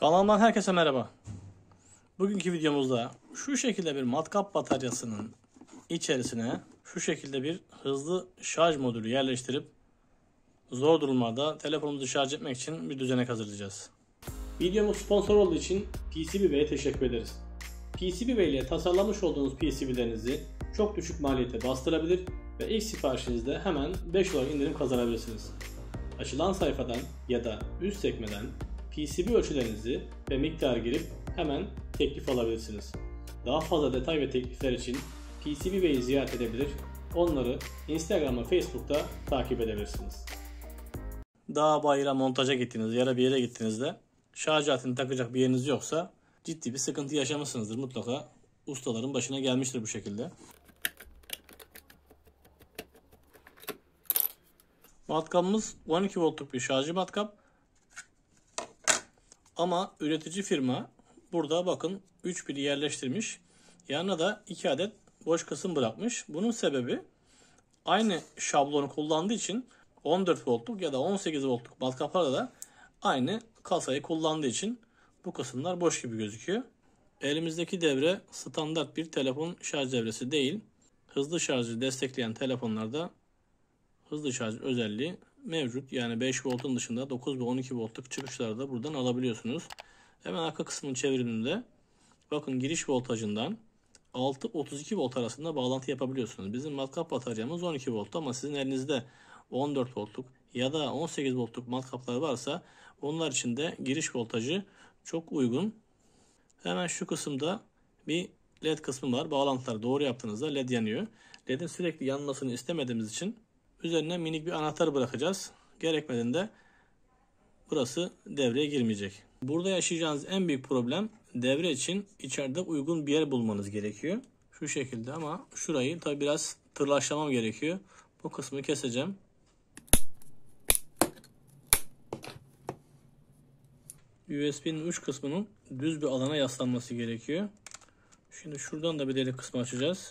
Kanalımdan herkese merhaba. Bugünkü videomuzda şu şekilde bir matkap bataryasının içerisine şu şekilde bir hızlı şarj modülü yerleştirip zor durumlarda telefonumuzu şarj etmek için bir düzenek hazırlayacağız. Videomuz sponsor olduğu için PCBWay'e teşekkür ederiz. PCBWay ile tasarlamış olduğunuz PCB'lerinizi çok düşük maliyete bastırabilir ve ilk siparişinizde hemen 5 dolar indirim kazanabilirsiniz. Açılan sayfadan ya da üst sekmeden PCB ölçülerinizi ve miktarı girip hemen teklif alabilirsiniz. Daha fazla detay ve teklifler için PCBWay'i ziyaret edebilir, onları Instagram ve Facebook'ta takip edebilirsiniz. Dağa bayıra montaja gittiğinizde ya da bir yere gittiğinizde şarj aletini takacak bir yeriniz yoksa ciddi bir sıkıntı yaşamışsınızdır. Mutlaka ustaların başına gelmiştir bu şekilde. Matkapımız 12 voltluk bir şarjı matkap. Ama üretici firma burada bakın 3 pili yerleştirmiş. Yanına da 2 adet boş kısım bırakmış. Bunun sebebi aynı şablonu kullandığı için 14 voltluk ya da 18 voltluk matkaplarda da aynı kasayı kullandığı için bu kısımlar boş gibi gözüküyor. Elimizdeki devre standart bir telefon şarj devresi değil. Hızlı şarjı destekleyen telefonlarda hızlı şarj özelliği mevcut. Yani 5 voltun dışında 9 ve 12 voltluk çıkışları da buradan alabiliyorsunuz. Hemen arka kısmını çevirdiğimde bakın giriş voltajından 6-32 volt arasında bağlantı yapabiliyorsunuz. Bizim matkap bataryamız 12 volt ama sizin elinizde 14 voltluk ya da 18 voltluk matkaplar varsa onlar için de giriş voltajı çok uygun. Hemen şu kısımda bir led kısmı var. Bağlantıları doğru yaptığınızda led yanıyor. Ledin sürekli yanmasını istemediğimiz için üzerine minik bir anahtar bırakacağız. Gerekmediğinde burası devreye girmeyecek. Burada yaşayacağınız en büyük problem devre için içeride uygun bir yer bulmanız gerekiyor. Şu şekilde ama şurayı tabi biraz tırlaşlamam gerekiyor. Bu kısmı keseceğim. USB'nin uç kısmının düz bir alana yaslanması gerekiyor. Şimdi şuradan da bir delik kısmı açacağız.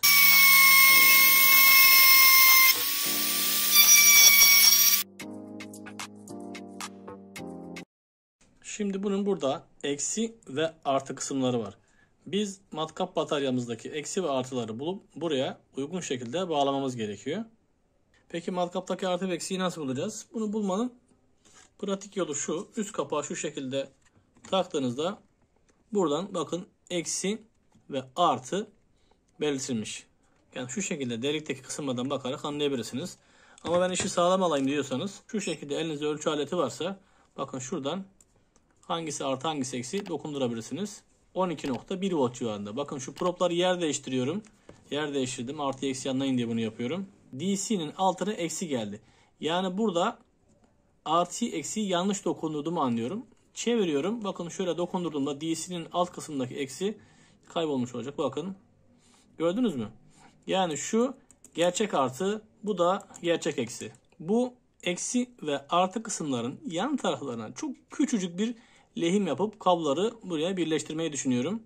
Şimdi bunun burada eksi ve artı kısımları var. Biz matkap bataryamızdaki eksi ve artıları bulup buraya uygun şekilde bağlamamız gerekiyor. Peki matkaptaki artı ve eksiyi nasıl bulacağız? Bunu bulmanın pratik yolu şu. Üst kapağı şu şekilde taktığınızda buradan bakın eksi ve artı belirtilmiş. Yani şu şekilde delikteki kısımlardan bakarak anlayabilirsiniz. Ama ben işi sağlam alayım diyorsanız şu şekilde elinizde ölçü aleti varsa bakın şuradan hangisi artı hangisi eksi dokundurabilirsiniz. 12.1 volt civarında. Bakın şu propları yer değiştiriyorum. Yer değiştirdim. Artı eksi anlayın diye bunu yapıyorum. DC'nin altına eksi geldi. Yani burada artı eksi yanlış dokundurduğumu anlıyorum. Çeviriyorum. Bakın şöyle dokundurduğumda DC'nin alt kısmındaki eksi kaybolmuş olacak. Bakın. Gördünüz mü? Yani şu gerçek artı, bu da gerçek eksi. Bu eksi ve artı kısımların yan taraflarına çok küçücük bir lehim yapıp kabloları buraya birleştirmeyi düşünüyorum.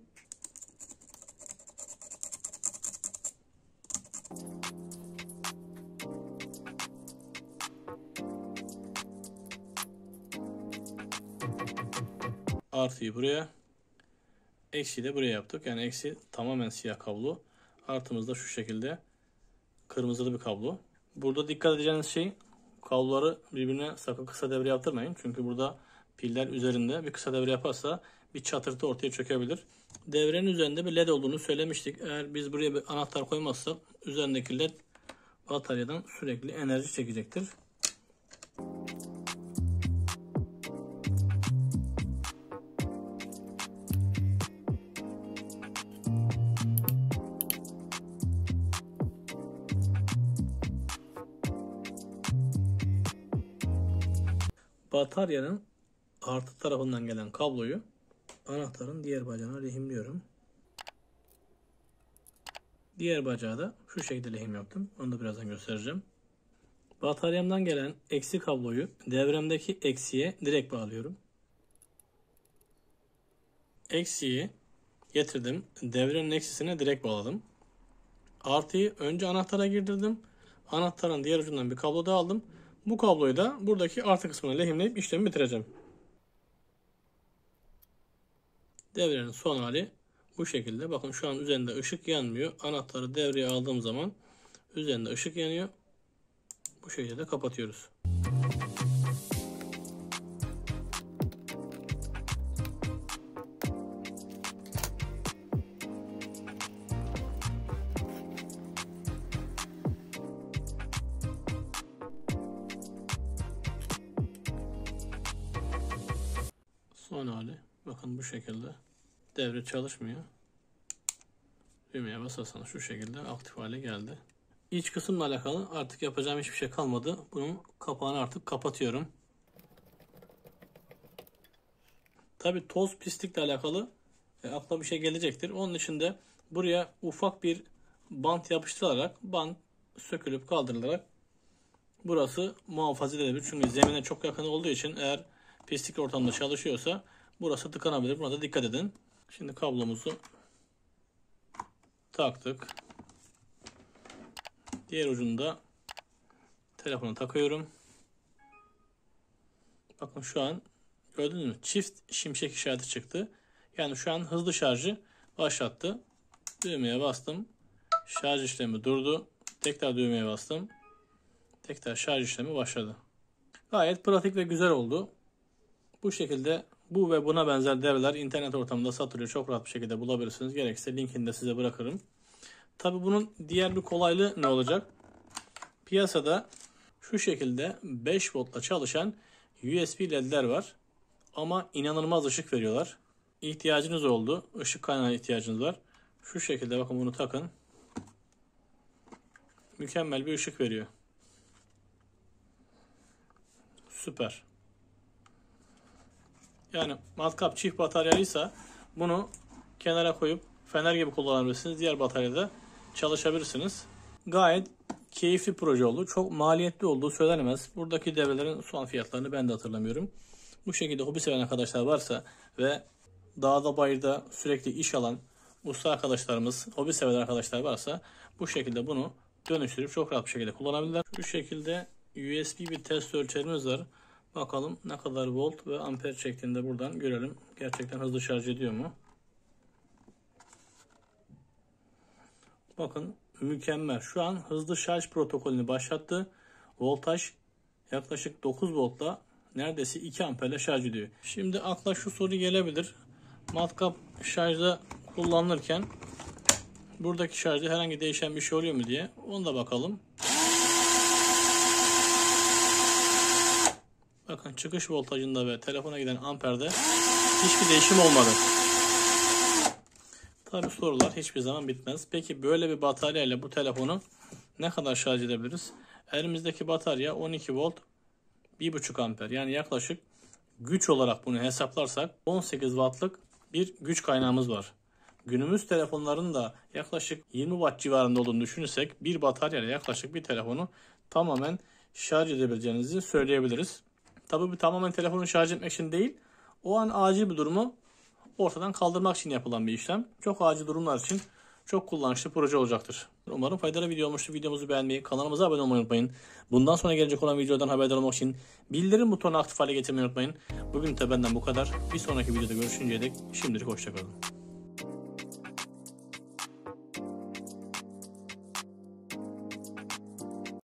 Artıyı buraya, eksiyi de buraya yaptık. Yani eksi tamamen siyah kablo. Artımız da şu şekilde kırmızılı bir kablo. Burada dikkat edeceğiniz şey kabloları birbirine sakın kısa devre yaptırmayın. Çünkü burada piller üzerinde bir kısa devre yaparsa bir çatırtı ortaya çökebilir. Devrenin üzerinde bir led olduğunu söylemiştik. Eğer biz buraya bir anahtar koymazsak üzerindeki led bataryadan sürekli enerji çekecektir. Bataryanın artı tarafından gelen kabloyu anahtarın diğer bacağına lehimliyorum. Diğer bacağı da şu şekilde lehim yaptım. Onu da birazdan göstereceğim. Bataryamdan gelen eksi kabloyu devremdeki eksiye direkt bağlıyorum. Eksiyi getirdim. Devrenin eksisine direkt bağladım. Artıyı önce anahtara girdirdim. Anahtarın diğer ucundan bir kablo daha aldım. Bu kabloyu da buradaki artı kısmına lehimleyip işlemi bitireceğim. Devrenin son hali bu şekilde. Bakın şu an üzerinde ışık yanmıyor. Anahtarı devreye aldığım zaman üzerinde ışık yanıyor. Bu şekilde kapatıyoruz. Son hali bakın bu şekilde. Devre çalışmıyor. Düğmeye basarsanız şu şekilde aktif hale geldi. İç kısımla alakalı artık yapacağım hiçbir şey kalmadı. Bunun kapağını artık kapatıyorum. Tabi toz pislikle alakalı akla bir şey gelecektir. Onun için de buraya ufak bir bant yapıştırılarak, bant sökülüp kaldırılarak burası muhafaza edilebilir. Çünkü zemine çok yakın olduğu için eğer pislik ortamda çalışıyorsa burası tıkanabilir. Buna da dikkat edin. Şimdi kablomuzu taktık. Diğer ucunda telefonu takıyorum. Bakın şu an gördünüz mü? Çift şimşek işareti çıktı. Yani şu an hızlı şarjı başlattı. Düğmeye bastım. Şarj işlemi durdu. Tekrar düğmeye bastım. Tekrar şarj işlemi başladı. Gayet pratik ve güzel oldu. Bu şekilde bu ve buna benzer devreler internet ortamında satılıyor. Çok rahat bir şekilde bulabilirsiniz. Gerekirse linkini de size bırakırım. Tabi bunun diğer bir kolaylığı ne olacak? Piyasada şu şekilde 5 voltla çalışan USB ledler var. Ama inanılmaz ışık veriyorlar. İhtiyacınız oldu. Işık kaynağı ihtiyacınız var. Şu şekilde bakın bunu takın. Mükemmel bir ışık veriyor. Süper. Yani matkap çift bataryalıysa bunu kenara koyup fener gibi kullanabilirsiniz. Diğer bataryada çalışabilirsiniz. Gayet keyifli proje oldu. Çok maliyetli olduğu söylenemez. Buradaki devrelerin son fiyatlarını ben de hatırlamıyorum. Bu şekilde hobi seven arkadaşlar varsa ve dağda bayırda sürekli iş alan usta arkadaşlarımız, hobi seven arkadaşlar varsa bu şekilde bunu dönüştürüp çok rahat bir şekilde kullanabilirler. Şu şekilde USB bir test ölçerimiz var. Bakalım ne kadar volt ve amper çektiğinde buradan görelim. Gerçekten hızlı şarj ediyor mu? Bakın mükemmel. Şu an hızlı şarj protokolünü başlattı. Voltaj yaklaşık 9 voltla neredeyse 2 amperle şarj ediyor. Şimdi akla şu soru gelebilir. Matkap şarjda kullanılırken buradaki şarjda herhangi değişen bir şey oluyor mu diye. Onu da bakalım. Bakın çıkış voltajında ve telefona giden amperde hiçbir değişim olmadı. Tabi sorular hiçbir zaman bitmez. Peki böyle bir batarya ile bu telefonu ne kadar şarj edebiliriz? Elimizdeki batarya 12 volt 1,5 amper. Yani yaklaşık güç olarak bunu hesaplarsak 18 wattlık bir güç kaynağımız var. Günümüz telefonlarının da yaklaşık 20 watt civarında olduğunu düşünürsek bir batarya ile yaklaşık bir telefonu tamamen şarj edebileceğinizi söyleyebiliriz. Tabii bu tamamen telefonu şarj etmek için değil, o an acil bir durumu ortadan kaldırmak için yapılan bir işlem. Çok acil durumlar için çok kullanışlı proje olacaktır. Umarım faydalı video olmuştur. Videomuzu beğenmeyi, kanalımıza abone olmayı unutmayın. Bundan sonra gelecek olan videodan haberdar olmak için bildirim butonunu aktif hale getirmeyi unutmayın. Bugün de benden bu kadar. Bir sonraki videoda görüşünceye dek şimdilik hoşçakalın.